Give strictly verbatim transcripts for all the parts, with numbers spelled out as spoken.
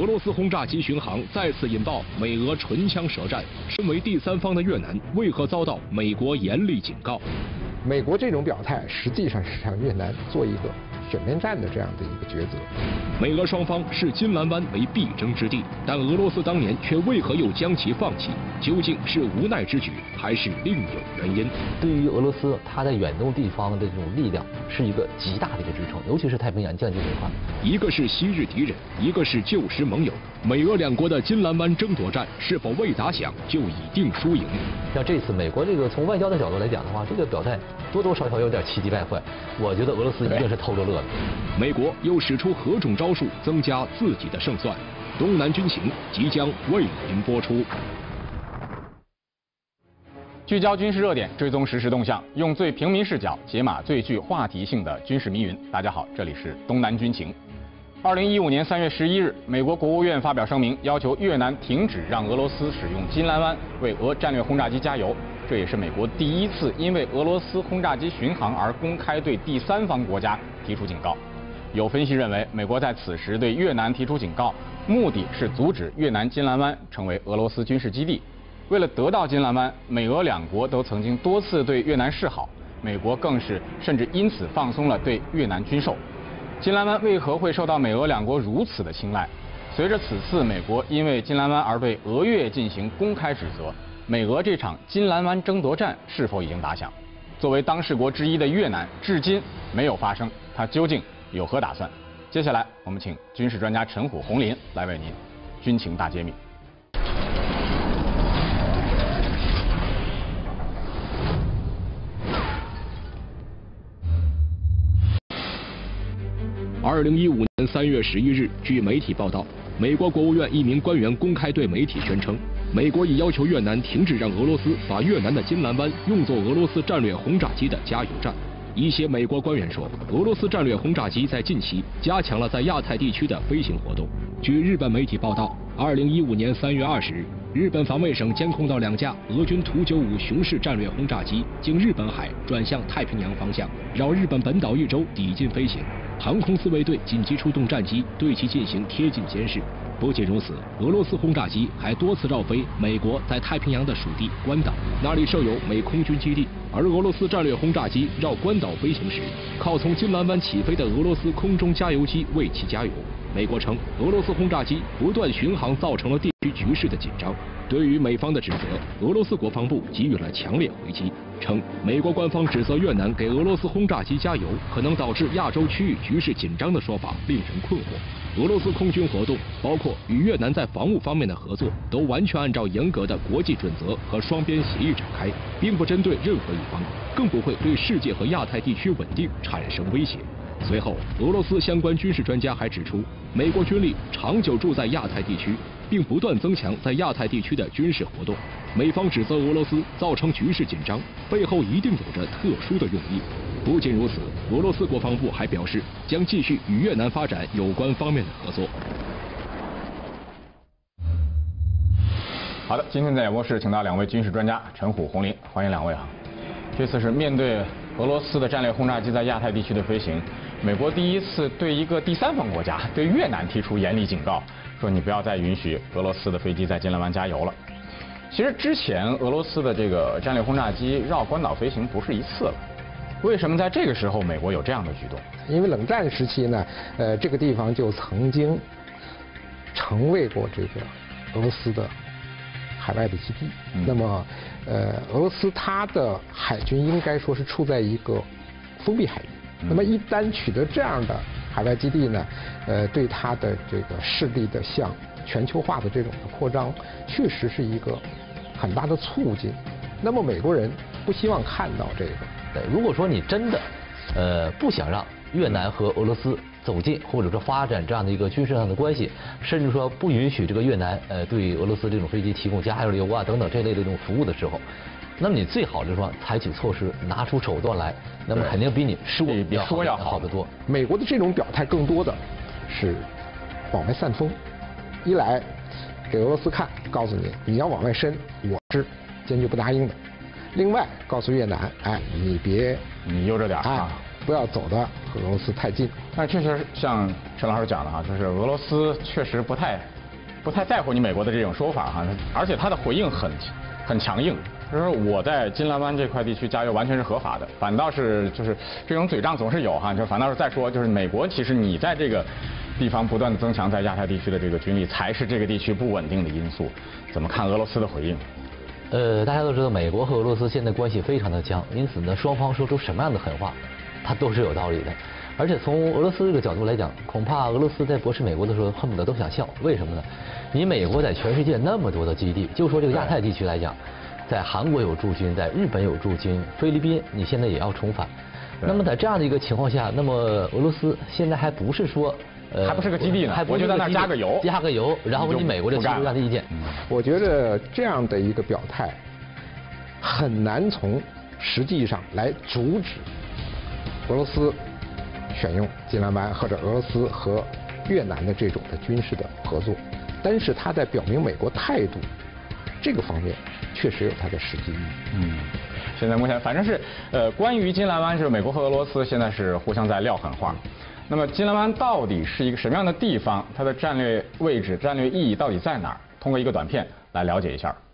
俄罗斯轰炸机巡航再次引爆美俄唇枪舌战。身为第三方的越南为何遭到美国严厉警告？ 美国这种表态实际上是向越南做一个选边站的这样的一个抉择。 美俄双方视金兰湾为必争之地，但俄罗斯当年却为何又将其放弃？究竟是无奈之举，还是另有原因？ 对于俄罗斯，它在远东地方的这种力量是一个极大的一个支撑，尤其是太平洋将近这块。 一个是昔日敌人，一个是旧时盟友。美俄两国的金兰湾争夺战是否未打响就已定输赢？ 像这次美国这个从外交的角度来讲的话，这个表态多多少少有点气急败坏。我觉得俄罗斯一定是偷着乐的。 美国又使出何种招数增加自己的胜算？东南军情即将为您播出。 聚焦军事热点，追踪实时动向，用最平民视角解码最具话题性的军事迷云。大家好，这里是东南军情。二零一五年三月十一日，美国国务院发表声明，要求越南停止让俄罗斯使用金兰湾为俄战略轰炸机加油。这也是美国第一次因为俄罗斯轰炸机巡航而公开对第三方国家提出警告。有分析认为，美国在此时对越南提出警告，目的是阻止越南金兰湾成为俄罗斯军事基地。为了得到金兰湾，美俄两国都曾经多次对越南示好，美国更是甚至因此放松了对越南军售。金兰湾为何会受到美俄两国如此的青睐？随着此次美国因为金兰湾而对俄越进行公开指责，美俄这场金兰湾争夺战是否已经打响？作为当事国之一的越南，至今没有发声，它究竟有何打算？接下来我们请军事专家陈虎、洪林来为您军情大揭秘。 二零一五年三月十一日，据媒体报道，美国国务院一名官员公开对媒体宣称，美国已要求越南停止让俄罗斯把越南的金兰湾用作俄罗斯战略轰炸机的加油站。一些美国官员说，俄罗斯战略轰炸机在近期加强了在亚太地区的飞行活动。据日本媒体报道，二零一五年三月二十日，日本防卫省监控到两架俄军图九五雄式战略轰炸机经日本海转向太平洋方向，绕日本本岛一周抵近飞行。航空自卫队紧急出动战机对其进行贴近监视。不仅如此，俄罗斯轰炸机还多次绕飞美国在太平洋的属地关岛，那里设有美空军基地。而俄罗斯战略轰炸机绕关岛飞行时，靠从金兰湾起飞的俄罗斯空中加油机为其加油。美国称，俄罗斯轰炸机不断巡航造成了地区局势的紧张。对于美方的指责，俄罗斯国防部给予了强烈回击，称美国官方指责越南给俄罗斯轰炸机加油，可能导致亚洲区域局势紧张的说法令人困惑。俄罗斯空军活动，包括与越南在防务方面的合作，都完全按照严格的国际准则和双边协议展开，并不针对任何一方，更不会对世界和亚太地区稳定产生威胁。随后，俄罗斯相关军事专家还指出，美国军力长久驻在亚太地区，并不断增强在亚太地区的军事活动。美方指责俄罗斯造成局势紧张，背后一定有着特殊的用意。不仅如此，俄罗斯国防部还表示，将继续与越南发展有关方面的合作。 好的，今天在演播室请到两位军事专家陈虎、洪林，欢迎两位啊。这次是面对俄罗斯的战略轰炸机在亚太地区的飞行，美国第一次对一个第三方国家，对越南提出严厉警告，说你不要再允许俄罗斯的飞机在金兰湾加油了。其实之前俄罗斯的这个战略轰炸机绕关岛飞行不是一次了，为什么在这个时候美国有这样的举动？ 因为冷战时期呢，呃，这个地方就曾经成为过这个俄罗斯的海外的基地。嗯、那么，呃，俄罗斯它的海军应该说是处在一个封闭海域。嗯、那么一旦取得这样的海外基地呢，呃，对它的这个势力的向全球化的这种的扩张，确实是一个很大的促进。那么美国人不希望看到这个。 对，如果说你真的，呃，不想让越南和俄罗斯走近，或者说发展这样的一个军事上的关系，甚至说不允许这个越南呃对俄罗斯这种飞机提供加油啊等等这类的这种服务的时候，那么你最好就是说采取措施，拿出手段来，那么肯定比你说比说要好得多。 美国的这种表态更多的是往外散风，一来给俄罗斯看，告诉你你要往外伸，我是坚决不答应的。另外告诉越南，哎，你别你悠着点啊， 不要走的和俄罗斯太近。 但确实像陈老师讲的哈，就是俄罗斯确实不太不太在乎你美国的这种说法哈，而且他的回应很很强硬，就是我在金兰湾这块地区加油完全是合法的，反倒是就是这种嘴仗总是有哈，就反倒是再说就是美国其实你在这个地方不断的增强在亚太地区的这个军力，才是这个地区不稳定的因素。怎么看俄罗斯的回应？ 呃，大家都知道美国和俄罗斯现在关系非常的僵，因此呢，双方说出什么样的狠话，它都是有道理的。而且从俄罗斯这个角度来讲，恐怕俄罗斯在驳斥美国的时候，恨不得都想笑。为什么呢？你美国在全世界那么多的基地，就说这个亚太地区来讲，在韩国有驻军，在日本有驻军，菲律宾你现在也要重返。那么在这样的一个情况下，那么俄罗斯现在还不是说。 呃，还不是个基地呢， 还不是在那加个油， 加个油，然后你美国就提出他的意见。 我觉得这样的一个表态，很难从实际上来阻止俄罗斯选用金兰湾或者俄罗斯和越南的这种的军事的合作，但是他在表明美国态度这个方面确实有它的实际意义。 嗯，现在目前反正是呃，关于金兰湾是美国和俄罗斯现在是互相在撂狠话。那么金兰湾到底是一个什么样的地方？它的战略位置、战略意义到底在哪儿？通过一个短片来了解一下。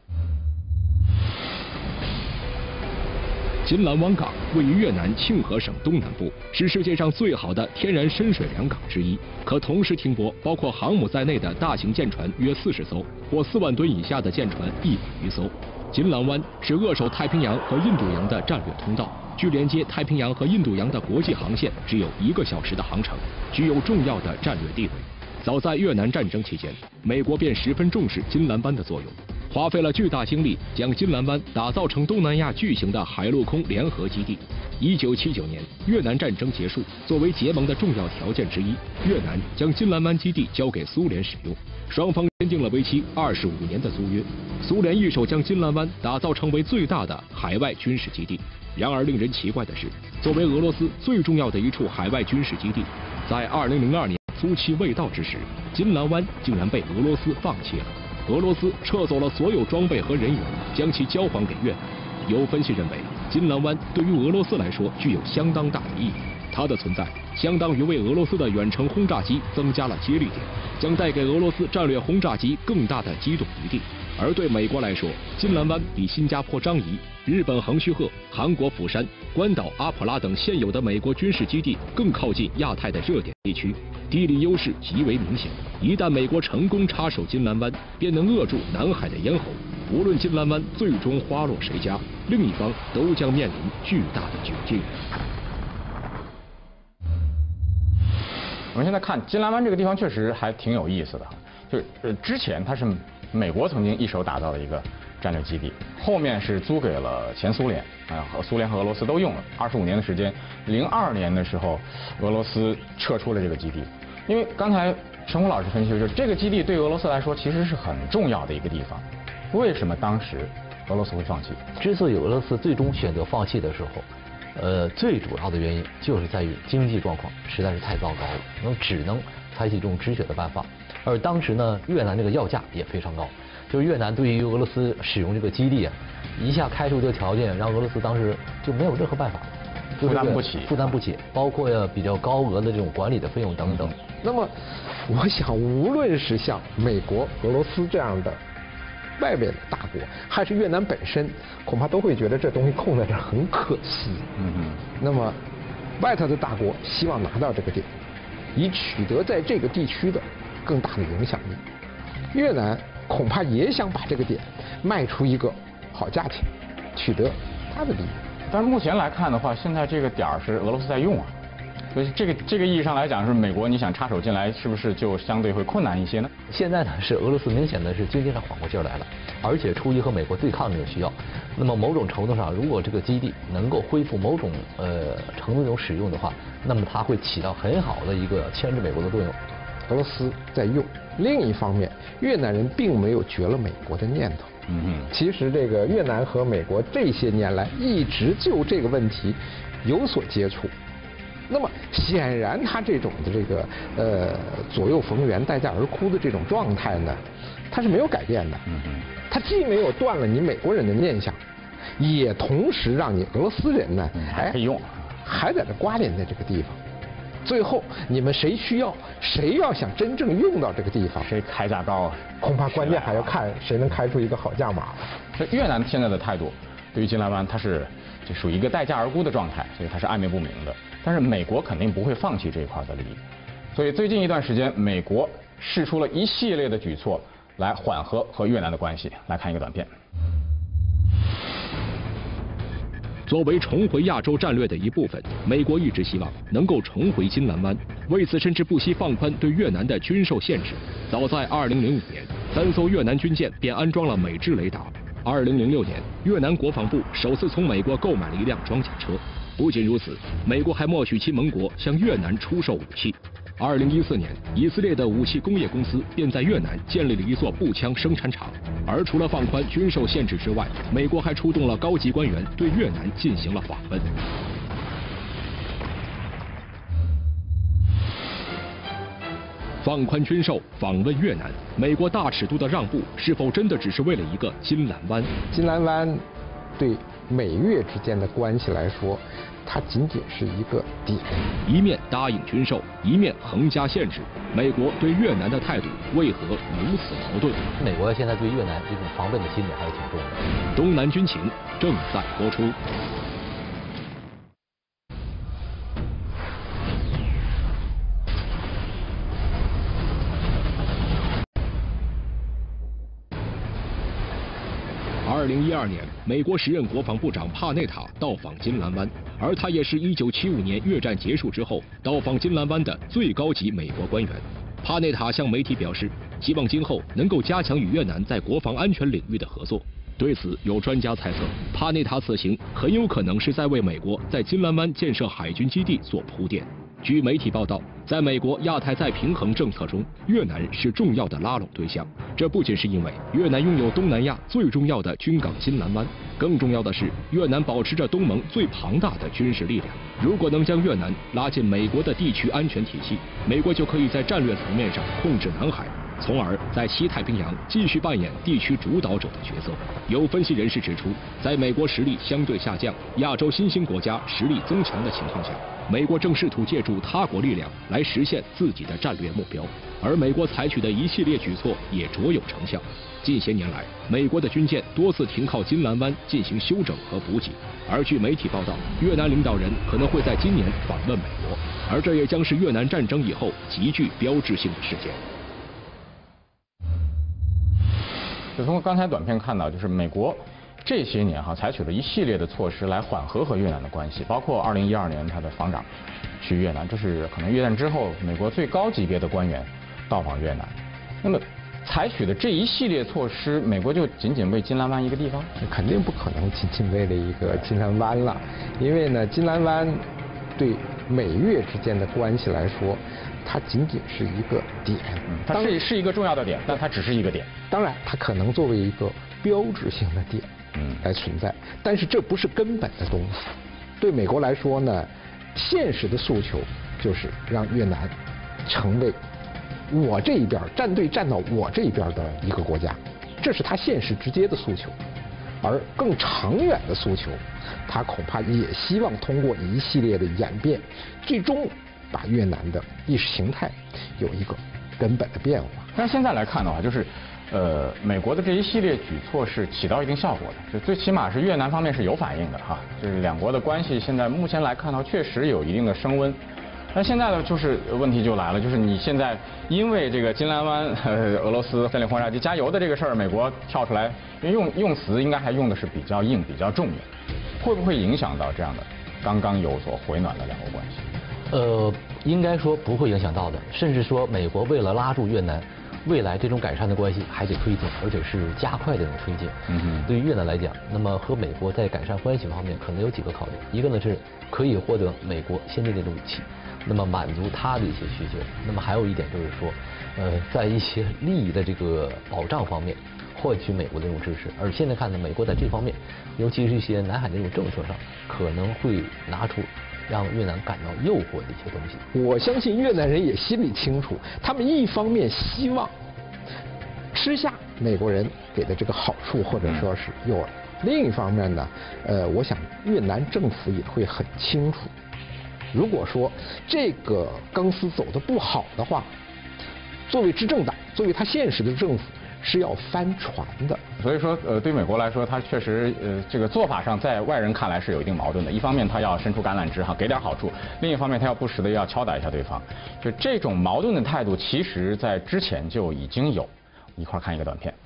金兰湾港位于越南庆河省东南部，是世界上最好的天然深水良港之一，可同时停泊包括航母在内的大型舰船约四十艘，或四万吨以下的舰船一百余艘。金兰湾是扼守太平洋和印度洋的战略通道。距连接太平洋和印度洋的国际航线只有一个小时的航程，具有重要的战略地位。早在越南战争期间，美国便十分重视金兰湾的作用，花费了巨大精力将金兰湾打造成东南亚巨型的海陆空联合基地。一九七九年，越南战争结束，作为结盟的重要条件之一，越南将金兰湾基地交给苏联使用，双方签订了为期二十五年的租约。苏联一手将金兰湾打造成为最大的海外军事基地。然而，令人奇怪的是，作为俄罗斯最重要的一处海外军事基地，在二零零二年租期未到之时，金兰湾竟然被俄罗斯放弃了。俄罗斯撤走了所有装备和人员，将其交还给越南。有分析认为，金兰湾对于俄罗斯来说具有相当大的意义，它的存在相当于为俄罗斯的远程轰炸机增加了接力点，将带给俄罗斯战略轰炸机更大的机动余地。而对美国来说，金兰湾比新加坡樟宜、日本横须贺、韩国釜山、关岛阿普拉等现有的美国军事基地更靠近亚太的热点地区，地理优势极为明显。一旦美国成功插手金兰湾，便能扼住南海的咽喉。无论金兰湾最终花落谁家，另一方都将面临巨大的窘境。 我们现在看金兰湾这个地方确实还挺有意思的，就是呃之前它是美国曾经一手打造的一个战略基地，后面是租给了前苏联啊，和苏联和俄罗斯都用了二十五年的时间。零二年的时候，俄罗斯撤出了这个基地，因为刚才陈红老师分析，就是这个基地对俄罗斯来说其实是很重要的一个地方。为什么当时俄罗斯会放弃？ 之所以俄罗斯最终选择放弃的时候，呃，最主要的原因就是在于经济状况实在是太糟糕了，那只能采取这种止血的办法。而当时呢，越南这个要价也非常高，就是越南对于俄罗斯使用这个基地啊，一下开出这个条件，让俄罗斯当时就没有任何办法， 负担不起， 负担不起，包括比较高额的这种管理的费用等等。 那么，我想无论是像美国、俄罗斯这样的外面的大国，还是越南本身，恐怕都会觉得这东西空在这儿很可惜。 嗯嗯。 那么，外头的大国希望拿到这个点，以取得在这个地区的更大的影响力。越南恐怕也想把这个点卖出一个好价钱，取得它的利益。 但是目前来看的话，现在这个点儿是俄罗斯在用啊，所以这个这个意义上来讲，是美国你想插手进来，是不是就相对会困难一些呢？ 现在呢，是俄罗斯明显的是经济上缓过劲儿来了，而且出于和美国对抗的这个需要，那么某种程度上，如果这个基地能够恢复某种呃程度这种使用的话，那么它会起到很好的一个牵制美国的作用。 俄罗斯在用，另一方面，越南人并没有绝了美国的念头。 嗯嗯， 其实这个越南和美国这些年来一直就这个问题有所接触。那么显然，他这种的这个呃左右逢源、待价而哭的这种状态呢，它是没有改变的。 嗯嗯， 它既没有断了你美国人的念想，也同时让你俄罗斯人呢， 还可以用， 还在这刮连在这个地方。 最后你们谁需要，谁要想真正用到这个地方， 谁开价高， 恐怕关键还要看谁能开出一个好价码。 这越南现在的态度对于金兰湾，它是这属于一个待价而沽的状态，所以它是暧昧不明的。但是美国肯定不会放弃这一块的利益，所以最近一段时间，美国释出了一系列的举措来缓和和越南的关系。来看一个短片。 作为重回亚洲战略的一部分，美国一直希望能够重回金兰湾，为此甚至不惜放宽对越南的军售限制。早在二零零五年，三艘越南军舰便安装了美制雷达。二零零六年，越南国防部首次从美国购买了一辆装甲车。不仅如此，美国还默许其盟国向越南出售武器。二零一四年，以色列的武器工业公司便在越南建立了一座步枪生产厂。而除了放宽军售限制之外，美国还出动了高级官员对越南进行了访问。放宽军售，访问越南，美国大尺度的让步，是否真的只是为了一个金兰湾？ 金兰湾对美越之间的关系来说，它仅仅是一个点。 一面答应军售，一面横加限制，美国对越南的态度为何如此矛盾？ 美国现在对越南这种防备的心理还是挺重的。 东南军情正在播出。二零一二年，美国时任国防部长帕内塔到访金兰湾，而他也是一九七五年越战结束之后到访金兰湾的最高级美国官员。帕内塔向媒体表示，希望今后能够加强与越南在国防安全领域的合作。对此，有专家猜测，帕内塔此行很有可能是在为美国在金兰湾建设海军基地做铺垫。据媒体报道，在美国亚太再平衡政策中，越南是重要的拉拢对象。这不仅是因为越南拥有东南亚最重要的军港金兰湾，更重要的是越南保持着东盟最庞大的军事力量。如果能将越南拉进美国的地区安全体系，美国就可以在战略层面上控制南海，从而在西太平洋继续扮演地区主导者的角色。有分析人士指出，在美国实力相对下降、亚洲新兴国家实力增强的情况下，美国正试图借助他国力量来实现自己的战略目标，而美国采取的一系列举措也卓有成效。近些年来，美国的军舰多次停靠金兰湾进行休整和补给，而据媒体报道，越南领导人可能会在今年访问美国，而这也将是越南战争以后极具标志性的事件。 就从刚才短片看到，就是美国这些年哈采取了一系列的措施来缓和和越南的关系，包括二零一二年他的防长去越南，这是可能越战之后美国最高级别的官员到访越南。那么采取的这一系列措施，美国就仅仅为金兰湾一个地方？ 肯定不可能仅仅为了一个金兰湾了，因为呢，金兰湾对美越之间的关系来说，它仅仅是一个点。 嗯、它是是一个重要的点，但它只是一个点。 当然，它可能作为一个标志性的点，嗯，来存在，但是这不是根本的东西。对美国来说呢，现实的诉求就是让越南成为我这一边站队站到我这一边的一个国家，这是他现实直接的诉求。而更长远的诉求，他恐怕也希望通过一系列的演变，最终把越南的意识形态有一个根本的变化。 但是现在来看的话，就是呃，美国的这一系列举措是起到一定效果的，就最起码是越南方面是有反应的哈，就是两国的关系现在目前来看到确实有一定的升温。那现在呢，就是问题就来了，就是你现在因为这个金兰湾呃俄罗斯战略轰炸机加油的这个事儿，美国跳出来，因为用用词应该还用的是比较硬、比较重的，会不会影响到这样的刚刚有所回暖的两国关系？ 呃，应该说不会影响到的，甚至说美国为了拉住越南，未来这种改善的关系还得推进，而且是加快的这种推进。嗯哼。对于越南来讲，那么和美国在改善关系方面可能有几个考虑，一个呢是可以获得美国先进的武器，那么满足他的一些需求。那么还有一点就是说，呃，在一些利益的这个保障方面，获取美国的这种支持。而现在看呢，美国在这方面，尤其是一些南海的这种政策上，可能会拿出让越南感到诱惑的一些东西。 我相信越南人也心里清楚，他们一方面希望吃下美国人给的这个好处或者说是诱饵，另一方面呢，呃，我想越南政府也会很清楚， 如果说这个钢丝走得不好的话，作为执政党，作为他现实的政府是要翻船的。 所以说，呃，对美国来说，它确实，呃，这个做法上在外人看来是有一定矛盾的。一方面，它要伸出橄榄枝哈，给点好处；另一方面，它要不时的要敲打一下对方。就这种矛盾的态度，其实在之前就已经有。一块看一个短片。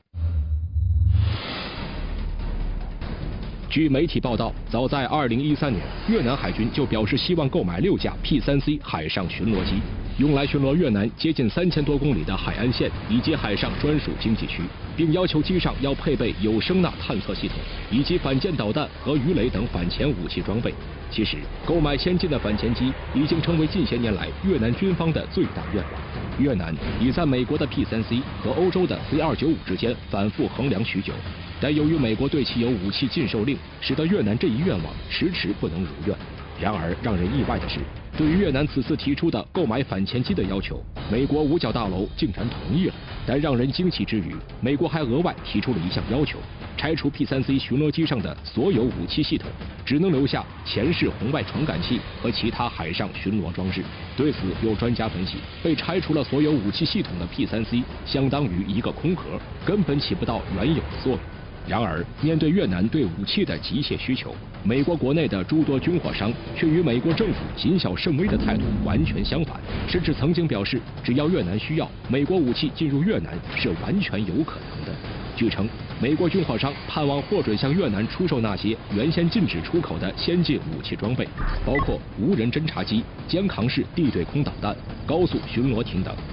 据媒体报道，早在二零一三年，越南海军就表示希望购买六架 P 三 C 海上巡逻机，用来巡逻越南接近三千多公里的海岸线以及海上专属经济区，并要求机上要配备有声呐探测系统以及反舰导弹和鱼雷等反潜武器装备。其实，购买先进的反潜机已经成为近些年来越南军方的最大愿望。越南已在美国的 P 三 C 和欧洲的 C 二九五之间反复衡量许久，但由于美国对其有武器禁售令，使得越南这一愿望迟迟不能如愿。然而，让人意外的是，对于越南此次提出的购买反潜机的要求，美国五角大楼竟然同意了。但让人惊奇之余，美国还额外提出了一项要求：拆除 P 三 C 巡逻机上的所有武器系统，只能留下前视红外传感器和其他海上巡逻装置。对此，有专家分析，被拆除了所有武器系统的 P 三 C 相当于一个空壳，根本起不到原有的作用。然而，面对越南对武器的急切需求，美国国内的诸多军火商却与美国政府谨小慎微的态度完全相反，甚至曾经表示，只要越南需要，美国武器进入越南是完全有可能的。据称，美国军火商盼望获准向越南出售那些原先禁止出口的先进武器装备，包括无人侦察机、肩扛式地对空导弹、高速巡逻艇等。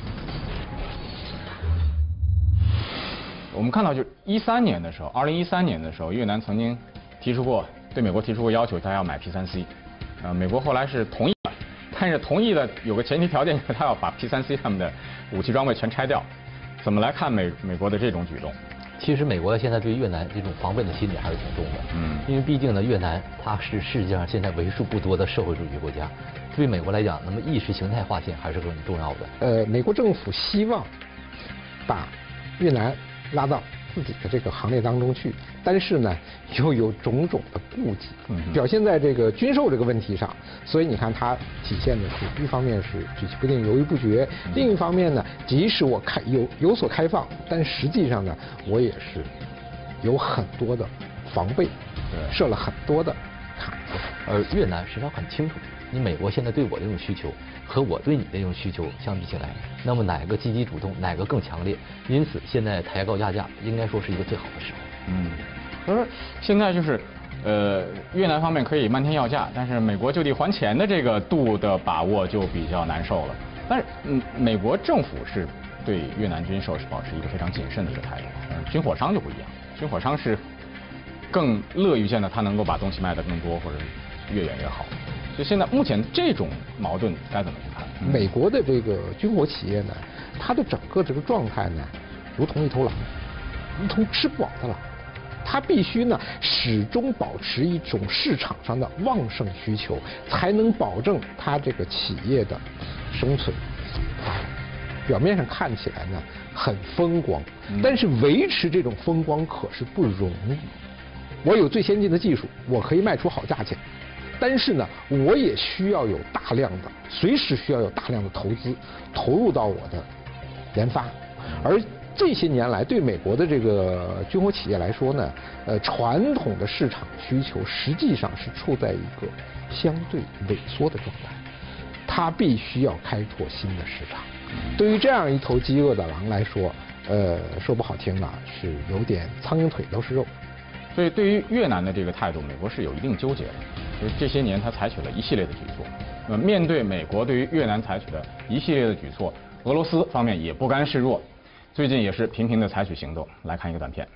我们看到，就一三年的时候，二零一三年的时候，越南曾经提出过对美国提出过要求，他要买 P 三 C， 呃，美国后来是同意了，但是同意的有个前提条件，就是他要把 P 三 C 上面的武器装备全拆掉。怎么来看美美国的这种举动？ 其实美国现在对越南这种防备的心理还是挺重的，嗯，因为毕竟呢，越南它是世界上现在为数不多的社会主义国家，对美国来讲，那么意识形态划线还是很重要的。 呃，美国政府希望把越南拉到自己的这个行列当中去，但是呢，又有种种的顾忌，表现在这个军售这个问题上。所以你看，它体现的是一方面是举棋不定、犹豫不决，另一方面呢，即使我开有有所开放，但实际上呢，我也是有很多的防备，设了很多的坎。 而越南实际上很清楚，你美国现在对我的这种需求和我对你的这种需求相比起来，那么哪个积极主动，哪个更强烈？因此，现在抬高压价应该说是一个最好的时候。 嗯，所以说现在就是，呃，越南方面可以漫天要价，但是美国就地还钱的这个度的把握就比较难受了。但是，嗯，美国政府是对越南军售是保持一个非常谨慎的一个态度，嗯，军火商就不一样，军火商是更乐于见到他能够把东西卖得更多或者越远越好。就现在目前这种矛盾该怎么去看？ 美国的这个军火企业呢，它的整个这个状态呢，如同一头狼，如同吃不饱的狼，它必须呢始终保持一种市场上的旺盛需求，才能保证它这个企业的生存。表面上看起来呢很风光，但是维持这种风光可是不容易。我有最先进的技术，我可以卖出好价钱。但是呢，我也需要有大量的，随时需要有大量的投资投入到我的研发。而这些年来，对美国的这个军火企业来说呢，呃，传统的市场需求实际上是处在一个相对萎缩的状态，它必须要开拓新的市场。对于这样一头饥饿的狼来说，呃，说不好听了，是有点苍蝇腿都是肉。 所以，对于越南的这个态度，美国是有一定纠结的。就是这些年，他采取了一系列的举措。那么，面对美国对于越南采取的一系列的举措，俄罗斯方面也不甘示弱，最近也是频频的采取行动。来看一个短片。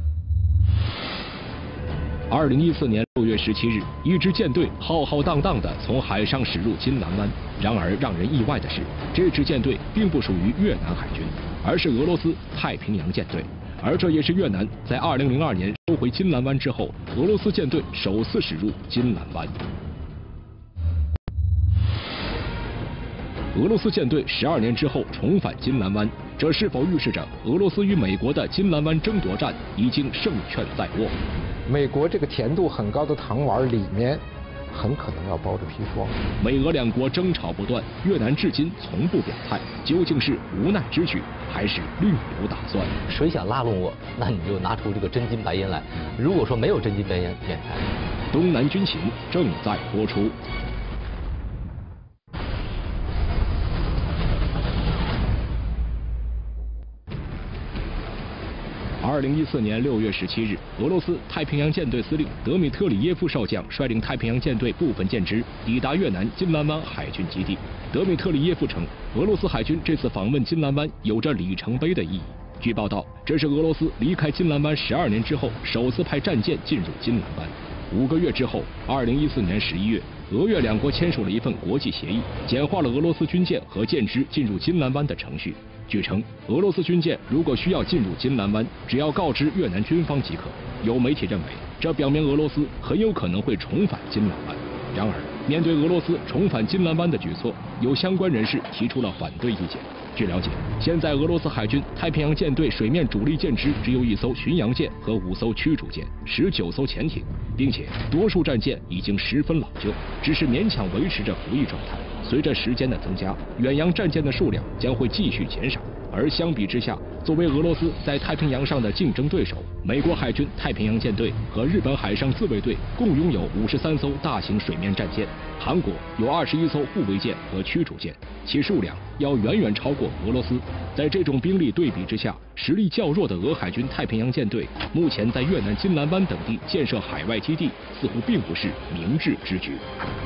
二零一四年六月十七日，一支舰队浩浩荡荡地从海上驶入金兰湾。然而，让人意外的是，这支舰队并不属于越南海军，而是俄罗斯太平洋舰队。而这也是越南在二零零二年收回金兰湾之后，俄罗斯舰队首次驶入金兰湾。俄罗斯舰队十二年之后重返金兰湾，这是否预示着俄罗斯与美国的金兰湾争夺战已经胜券在握？ 美国这个甜度很高的糖丸里面很可能要包着砒霜。 美俄两国争吵不断，越南至今从不表态，究竟是无奈之举，还是另有打算？ 谁想拉拢我，那你就拿出这个真金白银来。如果说没有真金白银敛财， 东南军情正在播出。二零一四年六月十七日，俄罗斯太平洋舰队司令德米特里耶夫少将率领太平洋舰队部分舰只抵达越南金兰湾海军基地。德米特里耶夫称，俄罗斯海军这次访问金兰湾有着里程碑的意义。据报道，这是俄罗斯离开金兰湾十二年之后首次派战舰进入金兰湾。五个月之后，二零一四年十一月，俄越两国签署了一份国际协议，简化了俄罗斯军舰和舰只进入金兰湾的程序。据称，俄罗斯军舰如果需要进入金兰湾，只要告知越南军方即可。有媒体认为，这表明俄罗斯很有可能会重返金兰湾。然而，面对俄罗斯重返金兰湾的举措，有相关人士提出了反对意见。据了解，现在俄罗斯海军太平洋舰队水面主力舰只只有一艘巡洋舰和五艘驱逐舰、十九艘潜艇，并且多数战舰已经十分老旧，只是勉强维持着服役状态。随着时间的增加，远洋战舰的数量将会继续减少。而相比之下，作为俄罗斯在太平洋上的竞争对手，美国海军太平洋舰队和日本海上自卫队共拥有五十三艘大型水面战舰，韩国有二十一艘护卫舰和驱逐舰，其数量要远远超过俄罗斯。在这种兵力对比之下，实力较弱的俄海军太平洋舰队目前在越南金兰湾等地建设海外基地，似乎并不是明智之举。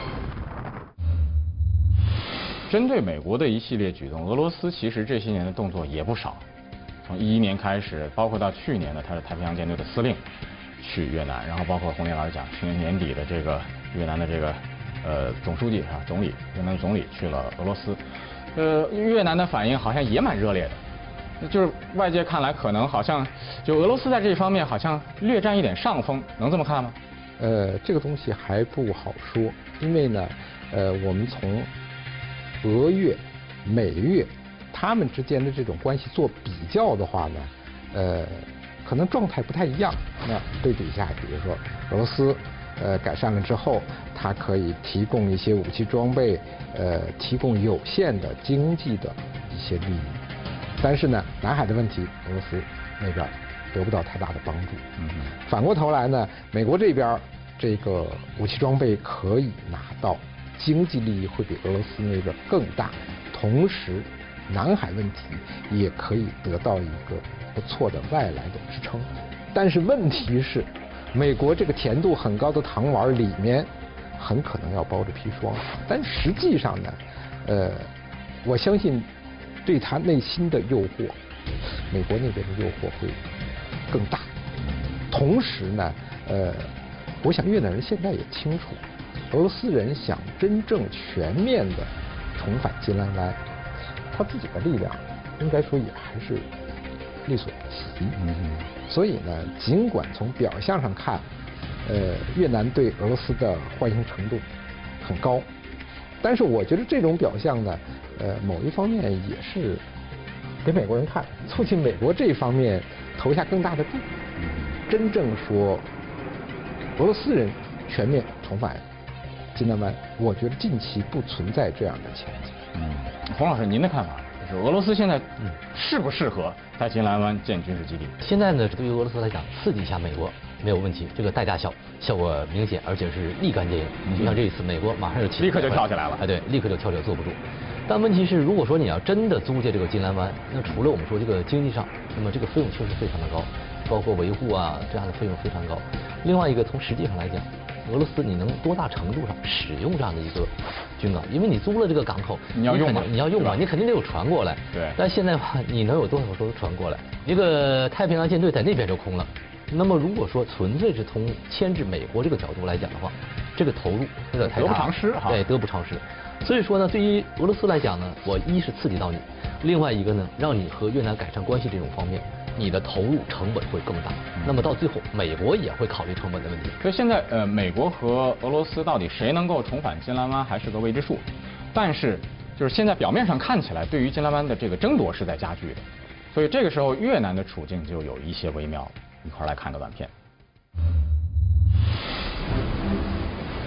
针对美国的一系列举动，俄罗斯其实这些年的动作也不少。从一一年开始，包括到去年的他是太平洋舰队的司令去越南，然后包括洪烈老师讲，去年年底的这个越南的这个呃总书记啊总理，越南总理去了俄罗斯，呃越南的反应好像也蛮热烈的，就是外界看来可能好像就俄罗斯在这一方面好像略占一点上风，能这么看吗？ 呃，这个东西还不好说，因为呢，呃，我们从俄越、美越他们之间的这种关系做比较的话呢，呃，可能状态不太一样。那对比一下，比如说俄罗斯，呃，改善了之后，它可以提供一些武器装备，呃，提供有限的经济的一些利益。但是呢，南海的问题，俄罗斯那边得不到太大的帮助。嗯，反过头来呢，美国这边这个武器装备可以拿到。经济利益会比俄罗斯那边更大，同时，南海问题也可以得到一个不错的外来的支撑。但是问题是，美国这个甜度很高的糖丸里面很可能要包着砒霜。但实际上呢，呃，我相信对他内心的诱惑，美国那边的诱惑会更大。同时呢，呃，我想越南人现在也清楚。俄罗斯人想真正全面的重返金兰湾，他自己的力量应该说也还是力所不及。嗯，所以呢，尽管从表象上看，呃，越南对俄罗斯的欢迎程度很高，但是我觉得这种表象呢，呃，某一方面也是给美国人看，促进美国这方面投下更大的注。真正说俄罗斯人全面重返金兰湾，我觉得近期不存在这样的前景。 嗯，洪老师，您的看法就是俄罗斯现在适不适合在金兰湾建军事基地？ 现在呢，对于俄罗斯来讲，刺激一下美国没有问题，这个代价小，效果明显，而且是立竿见影。就像这一次，美国马上就起立刻就跳起来了。 哎，对，立刻就跳起来，坐不住。但问题是，如果说你要真的租借这个金兰湾，那除了我们说这个经济上，那么这个费用确实非常的高，包括维护啊这样的费用非常高。另外一个，从实际上来讲，俄罗斯你能多大程度上使用这样的一个军港？因为你租了这个港口， 你要用嘛， 你要用嘛，你肯定得有船过来。 对。 但现在吧，你能有多少艘船过来？一个太平洋舰队在那边就空了。那么如果说纯粹是从牵制美国这个角度来讲的话，这个投入有点太大， 得不偿失哈。 对，得不偿失。所以说呢，对于俄罗斯来讲呢，我一是刺激到你，另外一个呢，让你和越南改善关系这种方面。你的投入成本会更大，那么到最后，美国也会考虑成本的问题。 所以现在，呃，美国和俄罗斯到底谁能够重返金兰湾，还是个未知数。但是，就是现在表面上看起来，对于金兰湾的这个争夺是在加剧的。所以这个时候，越南的处境就有一些微妙了。一块儿来看个短片。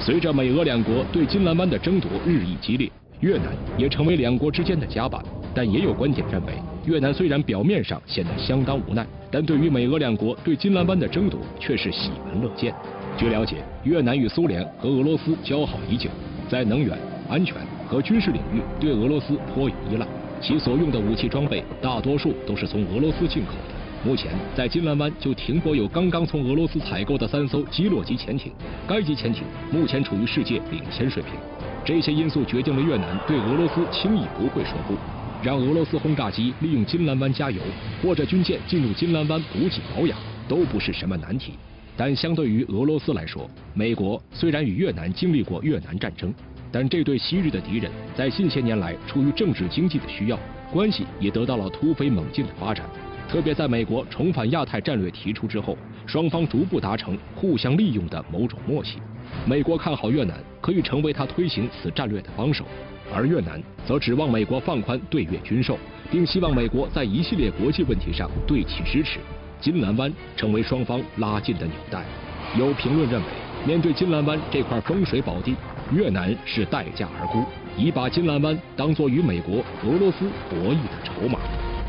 随着美俄两国对金兰湾的争夺日益激烈，越南也成为两国之间的夹板。但也有观点认为，越南虽然表面上显得相当无奈，但对于美俄两国对金兰湾的争夺却是喜闻乐见。据了解，越南与苏联和俄罗斯交好已久，在能源、安全和军事领域对俄罗斯颇有依赖，其所用的武器装备大多数都是从俄罗斯进口的。目前，在金兰湾就停泊有刚刚从俄罗斯采购的三艘基洛级潜艇，该级潜艇目前处于世界领先水平。这些因素决定了越南对俄罗斯轻易不会说不。让俄罗斯轰炸机利用金兰湾加油，或者军舰进入金兰湾补给保养，都不是什么难题。但相对于俄罗斯来说，美国虽然与越南经历过越南战争，但这对昔日的敌人在近些年来出于政治经济的需要，关系也得到了突飞猛进的发展。特别在美国重返亚太战略提出之后，双方逐步达成互相利用的某种默契。美国看好越南可以成为他推行此战略的帮手。而越南则指望美国放宽对越军售，并希望美国在一系列国际问题上对其支持，金兰湾成为双方拉近的纽带。有评论认为，面对金兰湾这块风水宝地，越南是待价而沽，已把金兰湾当作与美国、俄罗斯博弈的筹码。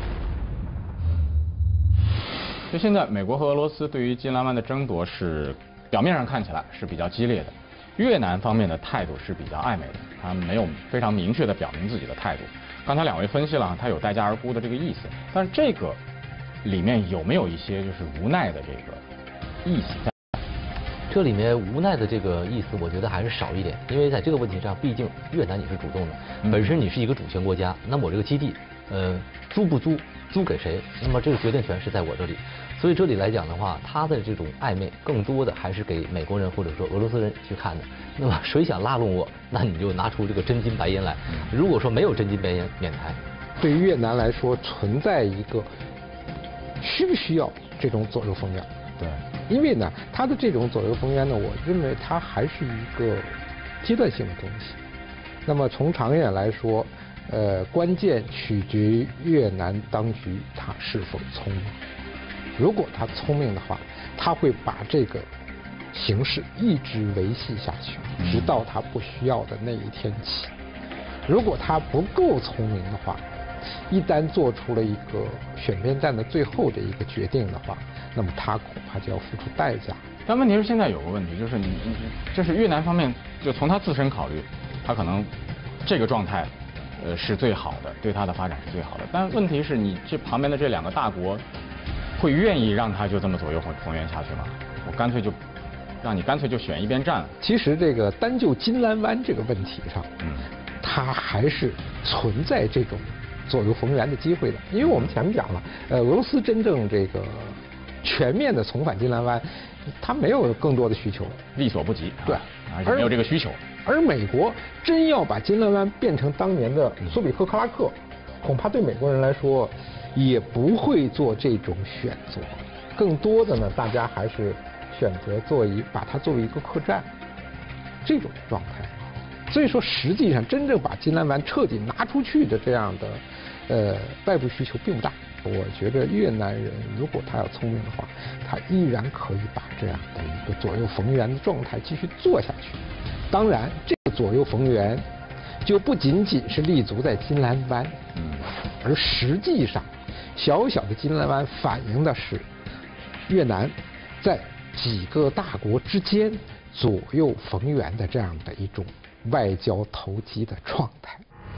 就现在，美国和俄罗斯对于金兰湾的争夺是表面上看起来是比较激烈的。越南方面的态度是比较暧昧的，他没有非常明确的表明自己的态度。刚才两位分析了，他有待价而沽的这个意思，但是这个里面有没有一些就是无奈的这个意思在？ 这里面无奈的这个意思，我觉得还是少一点，因为在这个问题上，毕竟越南你是主动的，本身你是一个主权国家，那么我这个基地，呃，租不租，租给谁，那么这个决定权是在我这里。所以这里来讲的话，他的这种暧昧更多的还是给美国人或者说俄罗斯人去看的。那么谁想拉拢我，那你就拿出这个真金白银来。如果说没有真金白银，免谈。 对于越南来说，存在一个需不需要这种左右逢源？ 对， 因为呢，它的这种左右逢源呢，我认为它还是一个阶段性的东西。那么从长远来说，呃，关键取决于越南当局他是否聪明。如果他聪明的话，他会把这个形势一直维系下去，直到他不需要的那一天起。如果他不够聪明的话，一旦做出了一个选边站的最后的一个决定的话，那么他恐怕就要付出代价。 但问题是现在有个问题，就是你，就是越南方面就从他自身考虑，他可能这个状态，呃，是最好的，对他的发展是最好的。但问题是你这旁边的这两个大国，会愿意让他就这么左右逢逢源下去吗？我干脆就让你干脆就选一边站。 其实这个单就金兰湾这个问题上，嗯，它还是存在这种左右逢源的机会的，因为我们前面讲了，呃，俄罗斯真正这个全面的重返金兰湾，它没有更多的需求， 力所不及。 对， 而且没有这个需求。 而美国真要把金兰湾变成当年的苏比克克拉克，恐怕对美国人来说也不会做这种选择，更多的呢，大家还是选择做一把它作为一个客栈这种状态。所以说，实际上真正把金兰湾彻底拿出去的这样的呃外部需求并不大。我觉得越南人如果他要聪明的话，他依然可以把这样的一个左右逢源的状态继续做下去。当然，这个左右逢源就不仅仅是立足在金兰湾，嗯，而实际上小小的金兰湾反映的是越南在几个大国之间左右逢源的这样的一种外交投机的状态。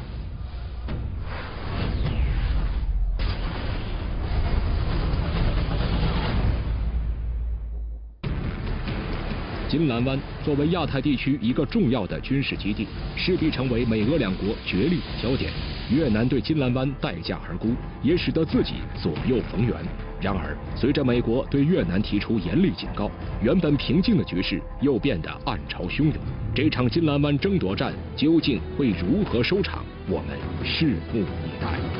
金兰湾作为亚太地区一个重要的军事基地，势必成为美俄两国角力的焦点。越南对金兰湾待价而沽，也使得自己左右逢源。然而，随着美国对越南提出严厉警告，原本平静的局势又变得暗潮汹涌。这场金兰湾争夺战究竟会如何收场？我们拭目以待。